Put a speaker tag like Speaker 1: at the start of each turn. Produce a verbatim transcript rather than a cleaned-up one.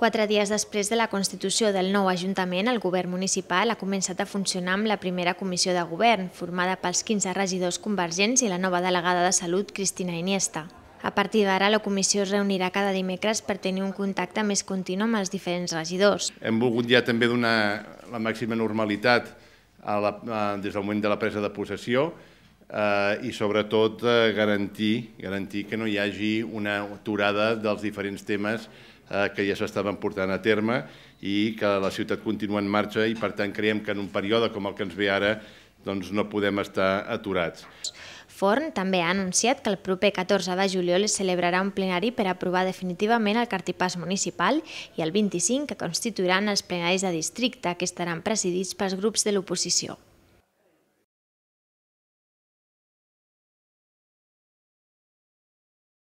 Speaker 1: Quatre dies després de la constitució del nou Ajuntament, el govern municipal ha començat a funcionar amb la primera comissió de govern, formada pels quinze regidors convergents i la nova delegada de Salut, Cristina Iniesta. A partir d'ara, la comissió es reunirà cada dimecres per tenir un contacte més continu amb els diferents regidors.
Speaker 2: Hem volgut ja també donar la màxima normalitat a la, a, des del moment de la presa de possessió eh, i sobretot eh, garantir, garantir que no hi hagi una aturada dels diferents temes eh, que ja s'estaven portant a terme i que la ciutat continua en marxa i per tant creiem que en un període com el que ens ve ara doncs no podem estar aturats.
Speaker 1: Forn també ha anunciat que el proper catorze de juliol es celebrarà un plenari per aprovar definitivament el cartipàs municipal i el vint-i-cinc que constituiran els plenaris de districte, que estaran presidits pels grups de l'oposició.